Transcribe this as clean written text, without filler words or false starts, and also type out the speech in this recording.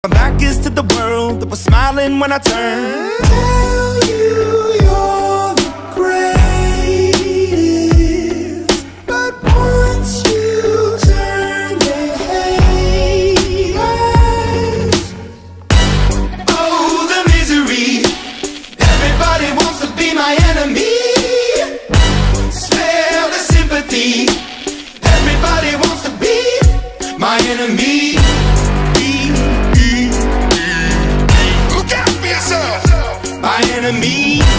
My back is to the world that was smiling when I turned. Tell you you're the greatest, but once you turn, they hate us. Oh, the misery. Everybody wants to be my enemy. Smell the sympathy. Everybody wants to be my enemy. Look out for yourself. My enemy.